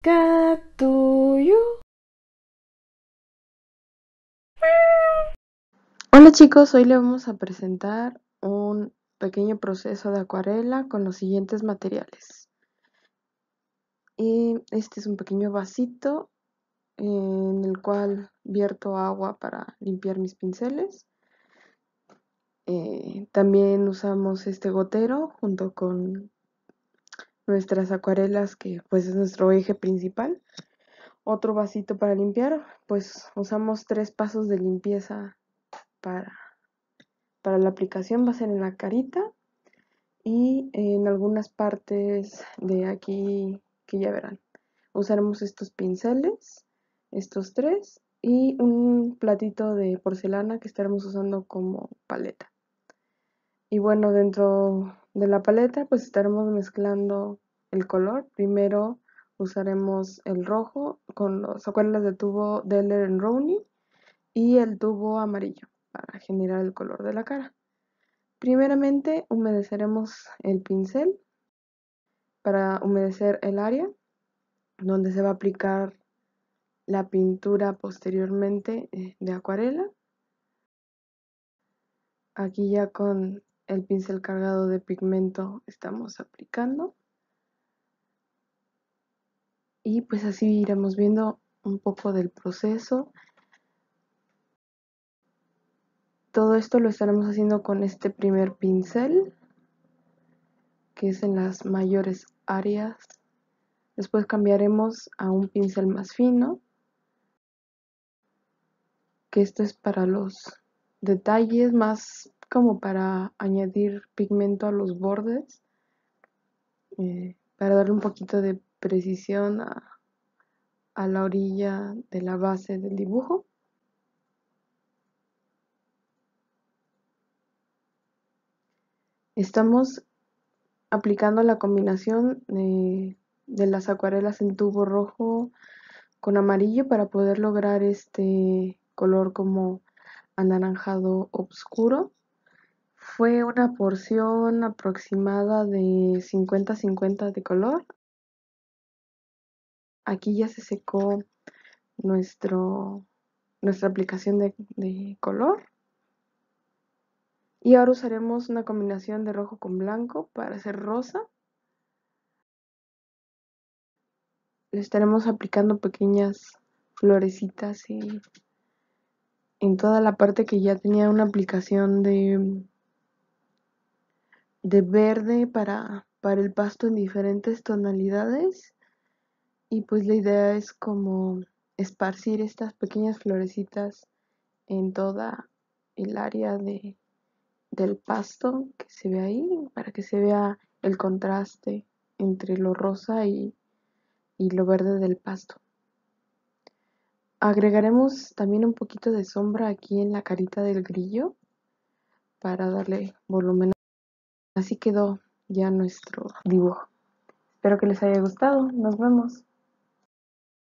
Catuyo. Hola chicos, hoy le vamos a presentar un pequeño proceso de acuarela con los siguientes materiales. Este es un pequeño vasito en el cual vierto agua para limpiar mis pinceles. También usamos este gotero junto con nuestras acuarelas, que pues es nuestro eje principal. Otro vasito para limpiar, pues usamos 3 pasos de limpieza para la aplicación. Va a ser en la carita y en algunas partes de aquí que ya verán. Usaremos estos pinceles, estos 3, y un platito de porcelana que estaremos usando como paleta. Y bueno, dentro de la paleta pues estaremos mezclando el color. Primero usaremos el rojo con los acuarelas de tubo Deller Rowney y el tubo amarillo para generar el color de la cara. Primeramente humedeceremos el pincel para humedecer el área donde se va a aplicar la pintura posteriormente de acuarela. Aquí ya con el pincel cargado de pigmento estamos aplicando. Y pues así iremos viendo un poco del proceso. Todo esto lo estaremos haciendo con este primer pincel, que es en las mayores áreas. Después cambiaremos a un pincel más fino, que esto es para los detalles, más como para añadir pigmento a los bordes, para darle un poquito de precisión a la orilla de la base del dibujo. Estamos aplicando la combinación de las acuarelas en tubo rojo con amarillo para poder lograr este color como anaranjado oscuro. Fue una porción aproximada de 50-50 de color. Aquí ya se secó nuestra aplicación de color. Y ahora usaremos una combinación de rojo con blanco para hacer rosa. Le estaremos aplicando pequeñas florecitas en toda la parte que ya tenía una aplicación de verde para el pasto en diferentes tonalidades. Y pues la idea es como esparcir estas pequeñas florecitas en toda el área del pasto que se ve ahí, para que se vea el contraste entre lo rosa y lo verde del pasto. Agregaremos también un poquito de sombra aquí en la carita del grillo para darle volumen. Así quedó ya nuestro dibujo. Espero que les haya gustado. Nos vemos.